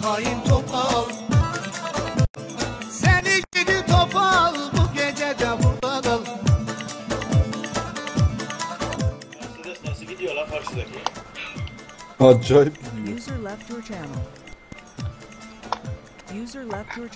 hain topal. Seni gidi topal, bu gece de burada kal. Nasıl gidiyor lan karşıdaki? Acayip gidiyor. User left your channel. User left your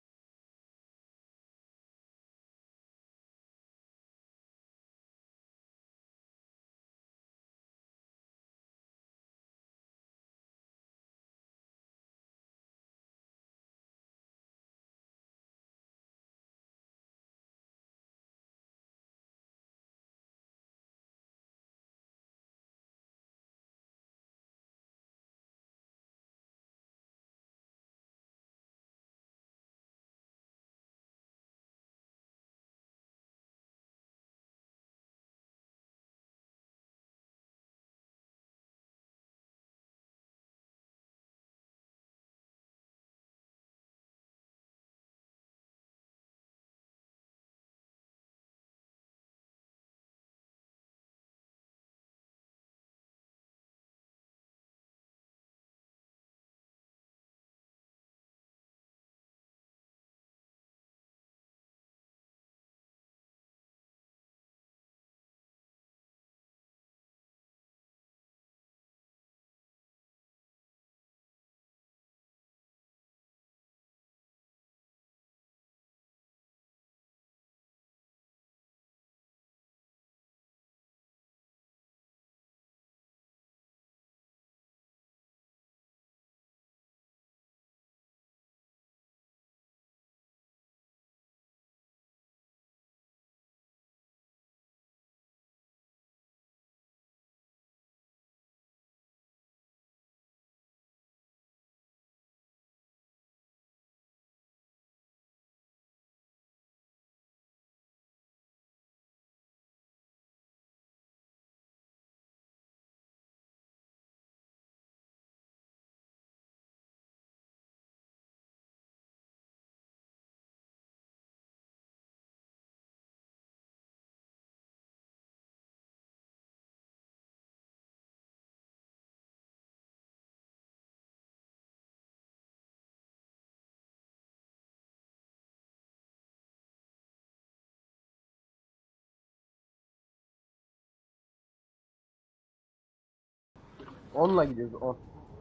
Onunla gidiyoruz 10.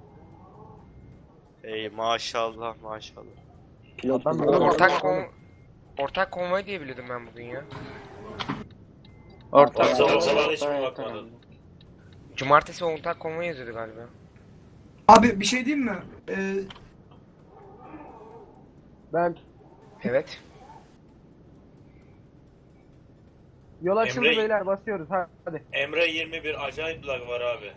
Ey maşallah maşallah. Ortak konvoy diye biliyordum ben bugün ya. Ortak konvoy hiç mi bakmadın? Cumartesi ortak konvoy yazıyordu galiba. Abi bir şey diyeyim mi? Ben Evet. yol açıldı Emre- beyler, basıyoruz hadi. Emre 21 acayip lag var abi.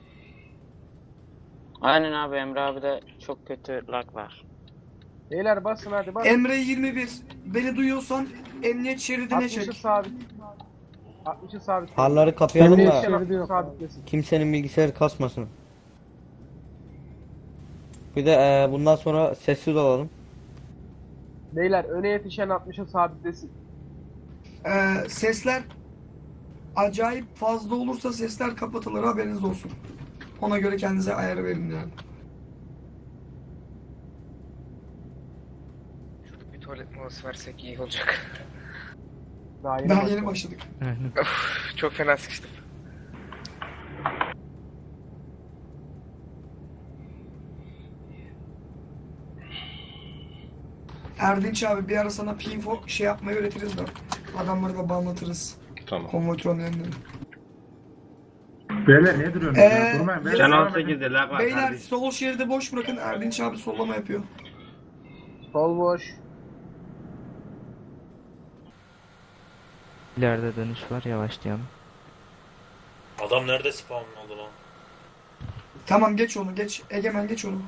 Aynen abi, Emre abi de çok kötü lag var. Beyler basın hadi bas. Emre 21. Beni duyuyorsan emniyet şeridine 60'ı çek. sabit. 60'ı sabit. Farları kapayalım Emniyet da şeridi sabitlesin. kimsenin bilgisayarı kasmasın. Bir de bundan sonra sessiz olalım. Beyler öne yetişen 60'ı sabitlesin. Sesler acayip fazla olursa sesler kapatılır, haberiniz olsun. Ona göre kendinize ayarı verin yani. Şurada bir tuvalet molası versek iyi olacak. Daha Daha yeni başladık. Of, çok fena sıkıştım. Erdinç abi bir ara sana P-info şey yapmayı öğretiriz de. Adamları da bağlatırız. Tamam. Konvoy tronlarını. Beyler ne duruyorsunuz ya? Durmayın. Can Beyler, 18'de lag var Beyler kardeşim. sol şeridi boş bırakın. Erdinç abi sollama yapıyor. Sol boş. İleride dönüş var, yavaşlayalım. Adam nerede spawn oldu lan? Tamam geç onu geç. Egemen geç onu.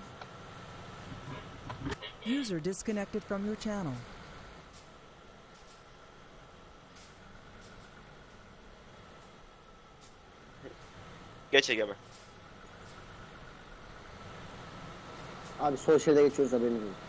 user disconnected from your channel. Geç Egemen. Abi sol şeride geçiyoruz, haberiniz olsun.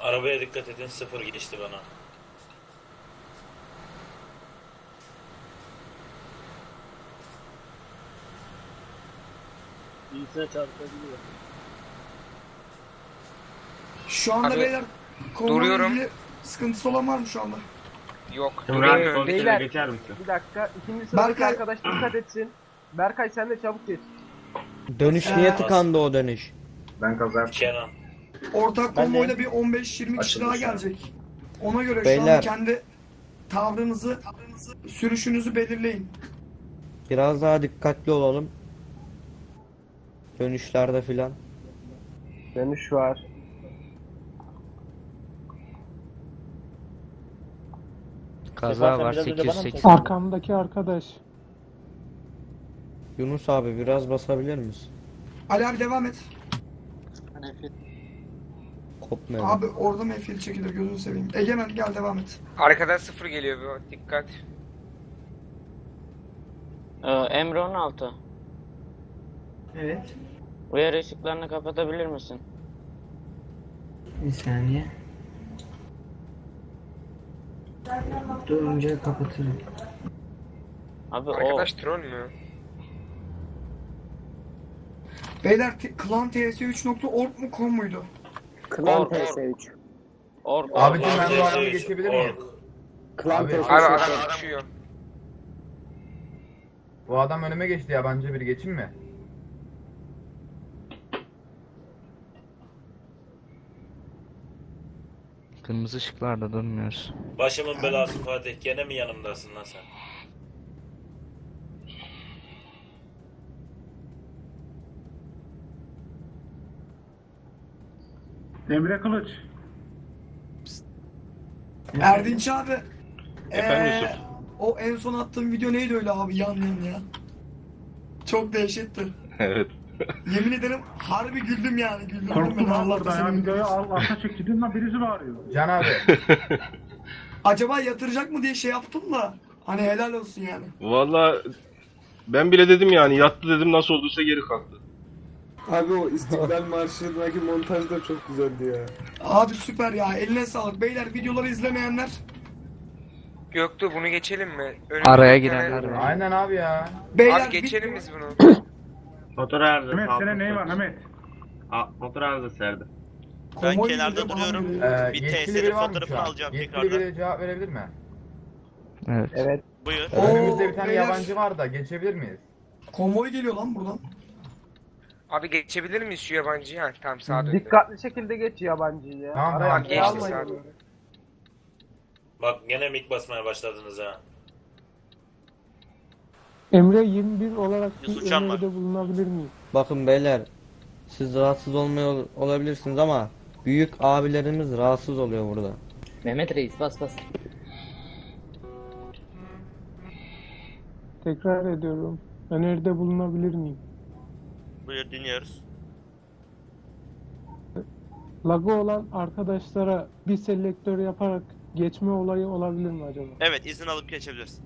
Arabaya dikkat edin, 0 geçti bana. Birisine çarpabiliyor. Şu anda Abi, beyler konuyla duruyorum. ilgili sıkıntısı olan var mı şu anda? Yok. Beyler bir dakika. İkinci sıradaki Berkay- arkadaş dikkat etsin. Berkay sen de çabuk geç. Dönüş niye tıkandı o dönüş? Kenan. Ortak konvoyla bir 15-20 kişi daha gelecek. Ona göre şu Beyler. anda kendi tavrınızı, sürüşünüzü belirleyin. Biraz daha dikkatli olalım. Dönüşlerde filan. Dönüş var. Kaza var 808. Arkamdaki arkadaş. Yunus abi biraz basabilir misin? Ali abi devam et. Kopmayalım. Abi orada mefil çekilir gözünü seveyim. Egemen gel devam et. Arkadan 0 geliyor bir dikkat. Emre 16. Evet. Uyarı ışıklarını kapatabilir misin? Bir saniye. Durunca kapatırım. Abi Arkadaş troll mü? Beyler klan ts3.org mu com muydu? Klan Ork. TS3. Ork. Abicim ben bu adamı geçebilir miyim? Klan Abi TS3. adam düşüyor. Bu adam önüme geçti, yabancı biri, geçeyim mi? Kırmızı ışıklarda durmuyoruz. Başımın belası Fatih, gene mi yanımdasın lan sen? Emre Kılıç. Erdinç abi. Efendim Yusuf? O en son attığım video neydi öyle abi yan ya? Çok dehşetti. Evet. Yemin ederim harbi güldüm yani. Güldüm ben Allah'ta senin. Allah'ta çekildim lan birisi bağırıyor. Can abi. Acaba yatıracak mı diye şey yaptım da. Hani helal olsun yani. Valla ben bile dedim yani, yattı dedim, nasıl olduysa geri kalktı. Abi o İstiklal Marşı'ndaki montaj da çok güzeldi ya. Abi süper ya. Eline sağlık. Beyler videoları izlemeyenler. Göktuğ bunu geçelim mi? Önümüzde Araya bir tane- girenler var. Aynen abi ya. Beyler Abi geçelim biz bunu. Motor arızası. Mehmet senin neyin var Mehmet? Motor arızası serdi. Ben kenarda duruyorum. Bir yetkili biri var mı şu an? Yetkili biri cevap verebilir mi? Evet. Evet. Buyur. Önümüzde bir tane beyler. yabancı var da, geçebilir miyiz? Konvoy geliyor lan buradan. Abi geçebilir miyiz şu yabancıyı? Ha tamam sağa döndü. Dikkatli şekilde geç yabancıyı ya. Tamam, Araya tamam, şey geçti almayın. sağa doğru. Bak gene mik basmaya başladınız ha. Emre 21 olarak Yusuf Can var. bulunabilir miyim? Bakın beyler, siz rahatsız olabilirsiniz ama büyük abilerimiz rahatsız oluyor burada. Mehmet Reis bas bas. Tekrar ediyorum. Öneride bulunabilir miyim? Buyur, dinliyoruz. Lagı olan arkadaşlara bir selektör yaparak geçme olayı olabilir mi acaba? Evet, izin alıp geçebilirsin.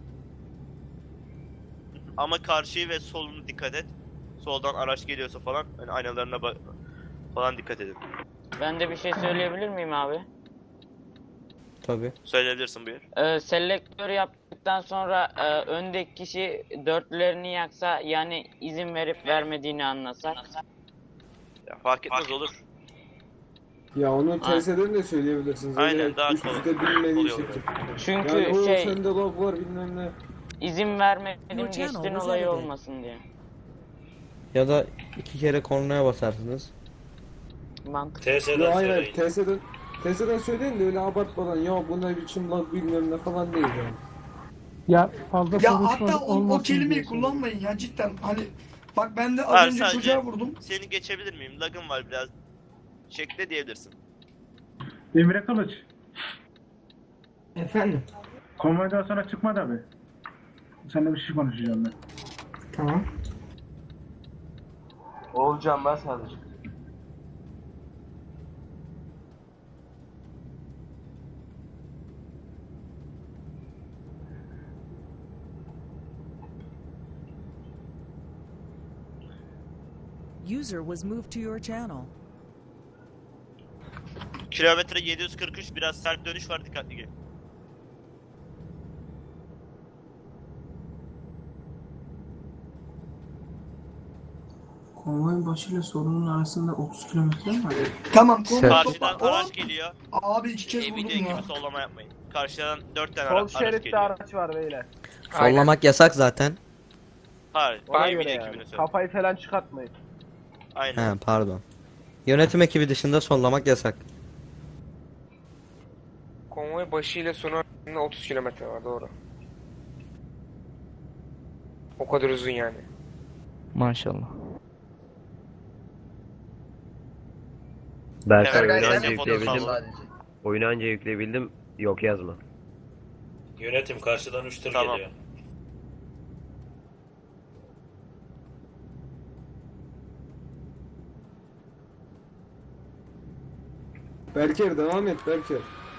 Ama karşıyı ve solunu dikkat et. Soldan araç geliyorsa falan, hani aynalarına falan dikkat edin. Ben de bir şey söyleyebilir miyim abi? Tabi. Söyleyebilirsin, buyur. Selektör yaptıktan sonra öndeki kişi dörtlerini yaksa, yani izin verip vermediğini anlasak. Ya fark etmez, olur. Ya onu Aynen. TS'den de söyleyebilirsiniz. Aynen, Öyle daha üst kolay. üste binmediği Oluyor. şekilde. Çünkü Yani o şey, sende log var bilmem ne. izin vermedim Your channel geçtin was olayı edited. olmasın diye. Ya da 2 kere kornaya basarsınız. Mantıklı. TS'den Ya hayır, söyleyin. TS'den söyleyin de öyle abartmadan ya bu ne biçim lag bilmem ne falan değil yani. Ya fazla Ya hatta o kelimeyi kullanmayın ya cidden. Hani bak ben de az Hayır, önce sadece çocuğa vurdum. Seni geçebilir miyim? Lagım var biraz. Şekle diyebilirsin. Emre Kılıç. Efendim. Konvoydan sonra çıkma da be. Seninle bir şey konuşacağım ben. Tamam. Olacağım ben sadece. User was moved to your channel. Kilometre 743, biraz sert dönüş var, dikkatli gel. Konvoyun başıyla sorunun arasında 30 kilometre mi var? Tamam. Karşıdan araç geliyor. Abi 2 kez Video vurdum ya. ekibi sollama yapmayın. Karşıdan 4 tane Sol araç şeritte geliyor. araç var beyler. Sollamak yasak zaten. Hayır, Ona video göre ekibine yani. söyle. Kafayı falan çıkartmayın. Aynen. He pardon. Yönetim ekibi dışında sollamak yasak. Konvoy başı ile sonu arasında 30 kilometre var, doğru. O kadar uzun yani. Maşallah. Evet, oyunu ben anca de yükleyebildim. fotoğrafı- Oyunu anca yükleyebildim. Yok yazma. Yönetim karşıdan 3 tur Tamam. geliyor. Berker devam et Berker.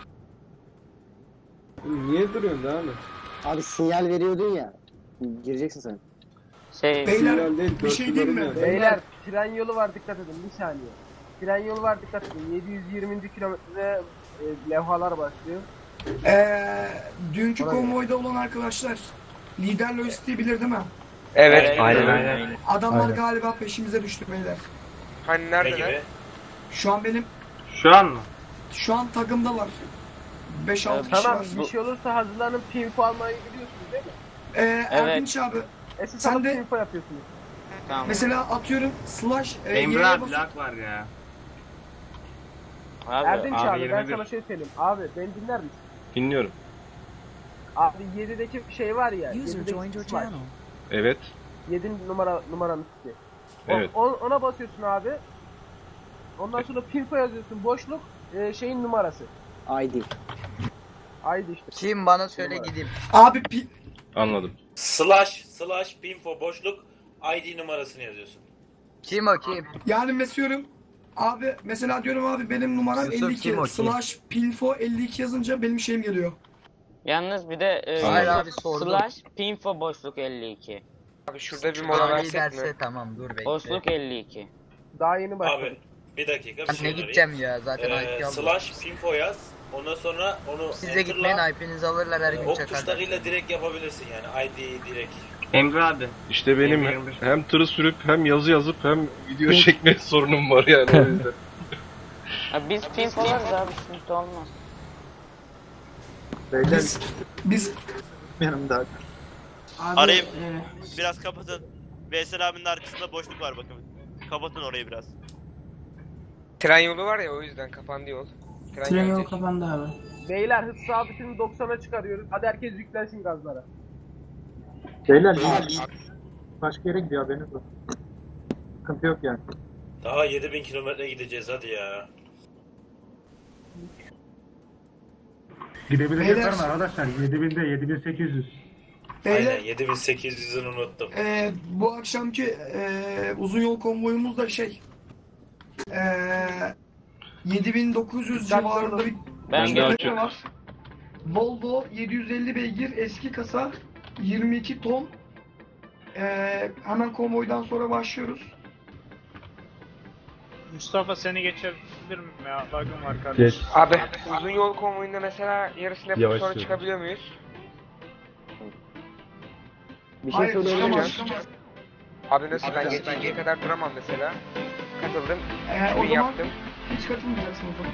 Oğlum niye duruyorsun, devam et. Abi sinyal veriyordun ya. Gireceksin sen. Şey, Sinyal değil, bir şey diyeyim mi? dörtlülerim ya. Beyler tren yolu var, dikkat edin bir saniye. Tren yolu var, dikkat edin. 720. kilometrede levhalar başlıyor. Dünkü Ona göre. konvoyda olan arkadaşlar lider lojistiği bilir değil mi? Evet. Aynen. Adamlar Aynen. galiba peşimize düştü beyler. Hani Ne neredeler? gibi? Şu an benim Şu an mı? şu an takımdalar. 5-6 kişi Tamam, var. bir şey olursa hazırlanıp pinfo almayı biliyorsunuz değil mi? Erdinç abi Esas Sen alıp de- pinfo yapıyorsunuz. tamam. mesela atıyorum slash Emre Y'ye abi basıp lag var ya. Abi, Erdinç abi, abi, ben 21. sana şey söyleyeyim. Abi beni dinler misin? Dinliyorum. Abi 7'deki şey var ya. User 7'deki joined your kısım var. channel. Evet. 7 numaranın üstü. Evet. Ona basıyorsun abi. Ondan sonra pinfo yazıyorsun. Boşluk şeyin numarası. ID. ID işte. Kim bana söyle Numara. gideyim. abi Anladım. Slash pinfo boşluk ID numarasını yazıyorsun. Kim o kim? yani mesela diyorum abi benim numaram Yusuf, 52 kim o, kim? slash pinfo 52 yazınca benim şeyim geliyor. Yalnız bir de Hayır abi, sordum. slash pinfo boşluk 52. Abi şurada bir mola versek mi? Tamam dur bekle. Boşluk 52. Daha yeni başladık. Abi bir dakika bir Ben şey ne önereyim. gideceğim ya zaten IP aldım. Slash pinfo yaz. Ondan sonra onu Size gitmeyin, IP'nizi alırlar her gün ok çakarlar. tuşlarıyla direkt yapabilirsin yani ID direkt. Emre abi. İşte benim Emre. hem tırı sürüp hem yazı yazıp hem video çekme sorunum var yani o yüzden. Abi biz pinfo alırız abi, sıkıntı olmaz. Biz Yanımda. Abi, Arayıp biraz kapatın. Veysel abinin arkasında boşluk var bakın. Kapatın orayı biraz. Tren yolu var ya, o yüzden kapandı yol. tren yolu gelecek. kapandı abi. Beyler hız sabitini 90'a çıkarıyoruz. Hadi herkes yüklensin gazlara. Beyler başka yere gidiyor, haberiniz olsun. Sıkıntı yok yani. Daha 7000 kilometre gideceğiz hadi ya. Gidebilecek var mı Beyler. arkadaşlar? 7000'de 7800. beyler Aynen 7800'ünü unuttum. bu akşamki uzun yol konvoyumuz da 7900 civarında bir Ben kilometre geldim. var. Volvo 750 beygir eski kasa 22 ton. Hemen konvoydan sonra başlıyoruz. Mustafa seni geçebilir miyim ya? Lagım var kardeşim. Abi uzun yol konvoyunda mesela yarısını yapıp Yavaş sonra yürü. çıkabiliyor muyuz? Bir şey Hayır, söyleyebilir miyim? çıkamaz. Abi nasıl, ben geçinceye kadar duramam mesela. Katıldım. O Bir zaman yaptım. hiç katılmayacaksın o zaman.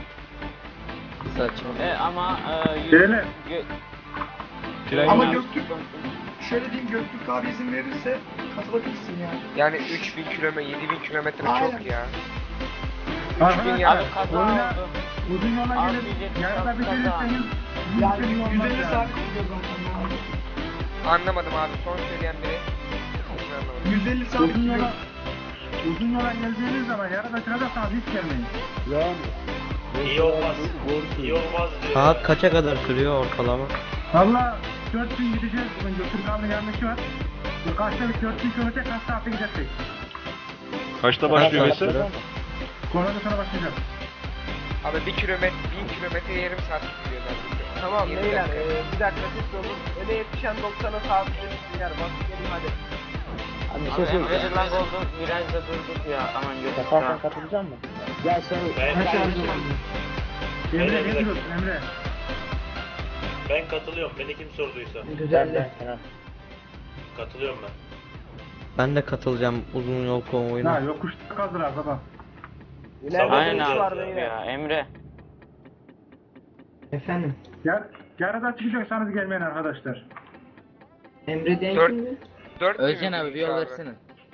Saçma. Ama Beyler. Ama Göktürk, şöyle diyeyim, Göktürk abi izin verirse katılabilirsin yani. Yani 3000 kilometre, 7000 kilometre Aynen. çok ya. Arkadaşlar, ya. Abi kaza oyuna oldu. uzun yola Abi, gelip yarıda kaza. bitirirseniz Yani mümkün olmaz 150 yani. saat gidiyor zaten. Anlamadım abi, son söyleyen biri. Hiç anlamadım. 150 saat Uzun gidiyor. yola uzun yola geldiğiniz zaman yarıda çıkacaksanız hiç gelmeyin. İyi olmaz. İyi olmaz diyor. Saat kaça kadar sürüyor ortalama? Valla 4000 gideceğiz. Bugün Göktürk abinin yanlışı var. Kaçta bir 4000 kilometre kaç saatte gidecek? Kaçta başlıyor Kaç saat mesela? sürer? Konuda sonra başlayacak. Abi 1000 kilometre yarım saat sürüyor zaten. Tamam 20 beyler dakika. bir dakika siz olun. Öne yetişen 90'a sabitleyin. Beyler basın gelin hadi. Abi bir Abi şey söyleyeceğim. Emre'de lag oldu, virajda durduk ya. Aman yok. Yaparsan katılacak mısın? Ya sen... Emre ne diyorsun Emre? Ben katılıyorum. Beni kim sorduysa. Güzel. Katılıyorum ben. Ben de katılacağım uzun yol konvoyuna. Ha yokuşta kaldılar baba. Aynen abi ya Emre. Efendim. Yarıda çıkacaksanız gelmeyin arkadaşlar. Emre'den kimdi? 4 Özcan abi bir yol versene.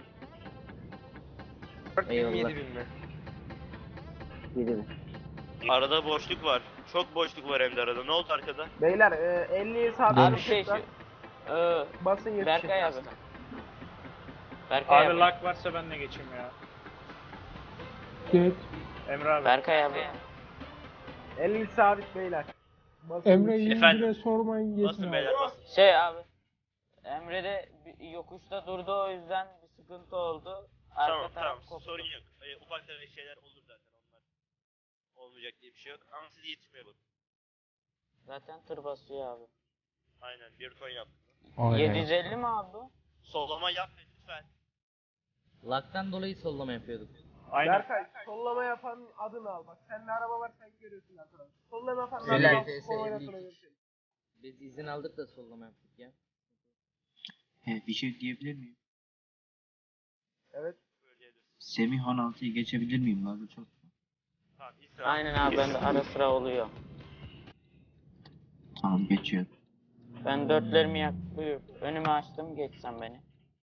4 bin mi 7 bin mi? 7 mi? Arada boşluk var. Çok boşluk var hem de arada. Ne oldu arkada? Beyler 50'ye sabit. Abi şey şu. Basın yetişin. Berkay abi. Berkay Abi abi. lag varsa ben de geçeyim ya. Geç. Emre abi. Berkay abi. 50 sabit beyler. Basın Emre yetişin. 100 Efendim? lira sormayın geçin Basın abi. beyler basın. Şey abi. Emre de yokuşta durdu o yüzden bir sıkıntı oldu. Tamam Arka taraf tamam koptu. sorun yok. Ufak tefek şeyler olur zaten onlar. Olmayacak diye bir şey yok. Ama siz yetişmiyor bakın. Zaten tır basıyor abi. Aynen bir ton yap. 750 mi abi? Sollama yapma lütfen. Lag'dan dolayı sollama yapıyorduk. Aynen. Berkay sollama yapan adını al bak. Seninle araba var sen görüyorsun arkadaşlar. Sollama yapan Beyler, adını al. TS Konvoyuna 52. sonra görüşelim. Biz izin aldık da sollama yaptık ya. Bir şey diyebilir miyim? Evet. Semih 16'yı geçebilir miyim? Lazı çok. Tamam, İsra. Aynen abi bende ara sıra oluyor. Tamam geçiyorum. Ben dörtlerimi yak buyur. Önümü açtım geçsen beni.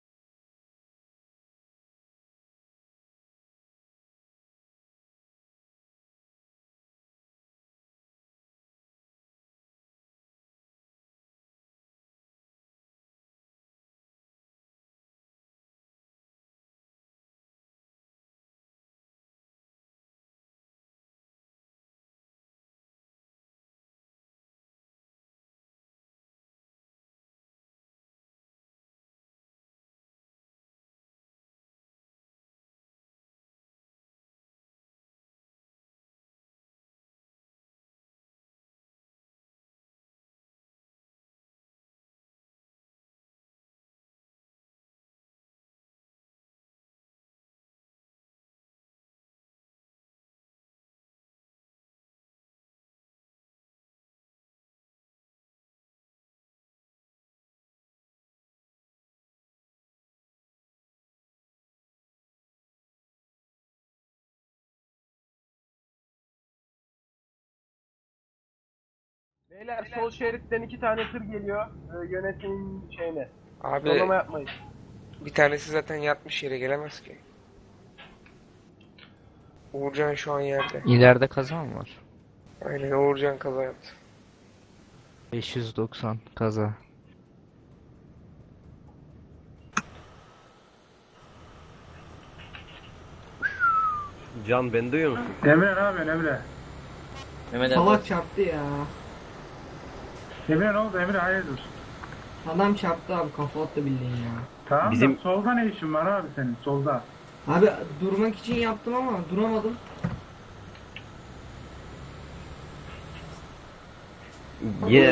Beyler sol şeritten 2 tane tır geliyor. Yönetimin şeyine. Abi Sollama yapmayın. bir tanesi zaten yatmış yere gelemez ki. Uğurcan şu an yerde. İleride kaza mı var? Aynen Uğurcan kaza yaptı. 590 kaza. Can beni duyuyor musun? Emre ne yapıyorsun Emre? Mehmet Salak çarptı ya. Emre ne oldu Emre hayırdır? Adam çarptı abi kafa attı bildiğin ya. Tamam Bizim- da solda ne işin var abi senin solda? Abi durmak için yaptım ama duramadım. Yine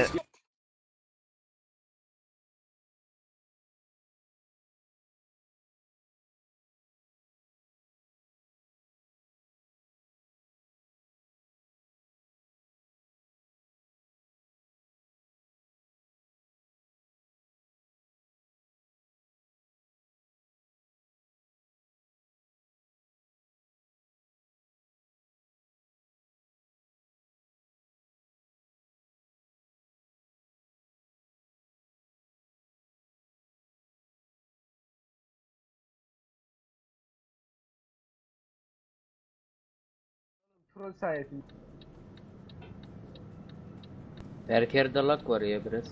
Troll sayesinde. Berker'de lag var ya biraz.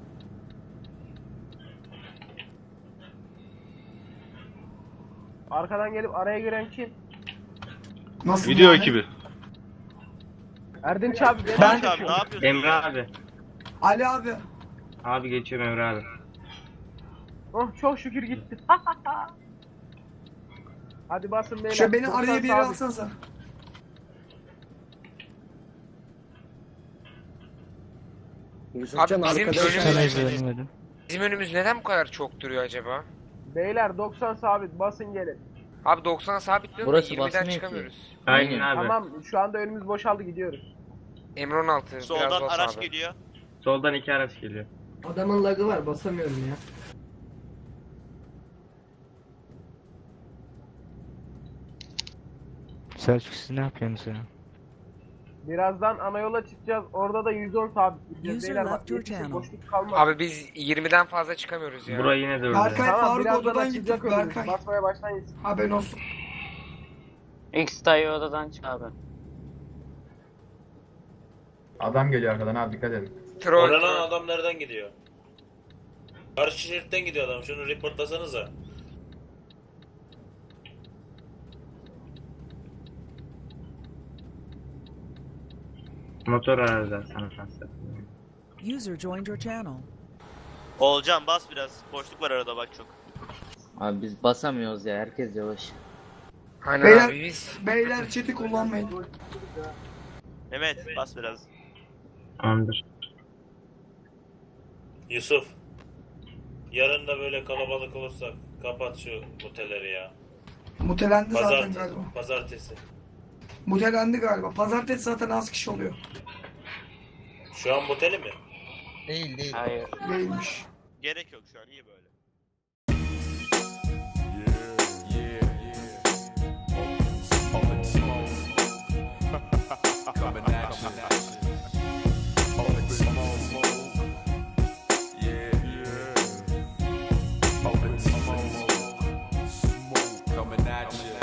Arkadan gelip araya giren kim? Nasıl Video yani? ekibi. Erdinç abi Ben abi ne yapıyorsun? Emre abi. Ali abi. Abi geçiyorum Emre abi. Oh çok şükür gitti. Hadi basın beyler. Şu beni 90 araya bir yere sabit. alsanıza. Yusufcan Abi bizim arkadaş. önümüz neden bu kadar çok duruyor acaba? Beyler 90 sabit basın gelin. Abi 90 sabit diyorum. Burası 20'den basmıyor ki. çıkamıyoruz. Aynen abi. Tamam şu anda önümüz boşaldı gidiyoruz. Emre 16 biraz Soldan bas araç abi. geliyor. Soldan 2 araç geliyor. Adamın lagı var basamıyorum ya. Selçuk siz ne yapıyorsunuz ya? Birazdan ana yola çıkacağız. Orada da 110 sabit gideceğiz. User Beyler bak left your yetişin, channel. boşluk kalmaz. Abi biz 20'den fazla çıkamıyoruz ya. Burayı yine de öldü. Berkay Tamam Faruk birazdan odadan açılacak gittik önümüz. Berkay. Basmaya başlayın. Haberin olsun. X dayı odadan çık abi. Adam geliyor arkadan abi dikkat edin. Oradan adam nereden gidiyor? Karşı şeritten gidiyor adam. Şunu reportlasanıza. Motor ararlar sana kanser. User joined your channel. Olcan bas biraz. Boşluk var arada bak çok. Abi biz basamıyoruz ya, herkes yavaş. Aynen Beyler, abi biz. beyler chat'i kullanmayın. Mehmet bas biraz. Tamamdır. Yusuf. Yarın da böyle kalabalık olursak kapat şu motelleri ya. Mutelendi zaten Pazartesi. galiba. Pazartesi. Mutelendi galiba. Pazartesi zaten az kişi oluyor. Şu an moteli mi? Değil değil. Hayır. Değilmiş. Gerek yok şu an iyi böyle. Coming at you.